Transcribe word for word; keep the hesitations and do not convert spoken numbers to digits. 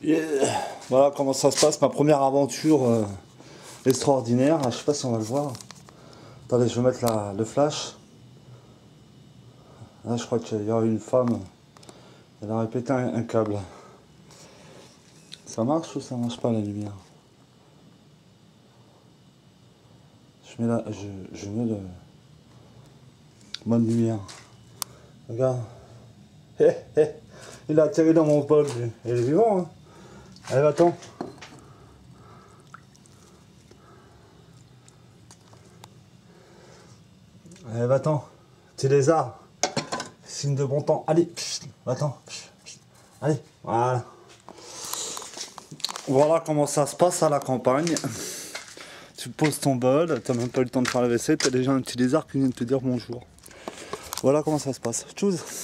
Yeah. Voilà comment ça se passe, ma première aventure euh, extraordinaire. Je sais pas si on va le voir. Attendez, je vais mettre la, le flash. Là, je crois qu'il y a une femme. Elle a répété un, un câble. Ça marche ou ça marche pas la lumière? Je mets la, je, je mets le bonne lumière. Regarde. Hé, hé. Il a atterri dans mon bol. Il est vivant, hein. Allez, va-t'en. Allez, va-t'en. Petit lézard. Signe de bon temps. Allez, va-t'en. Allez, voilà. Voilà comment ça se passe à la campagne. Tu poses ton bol, t'as même pas eu le temps de faire la vaisselle, t'as déjà un petit lézard qui vient de te dire bonjour. Voilà comment ça se passe. Tchuss.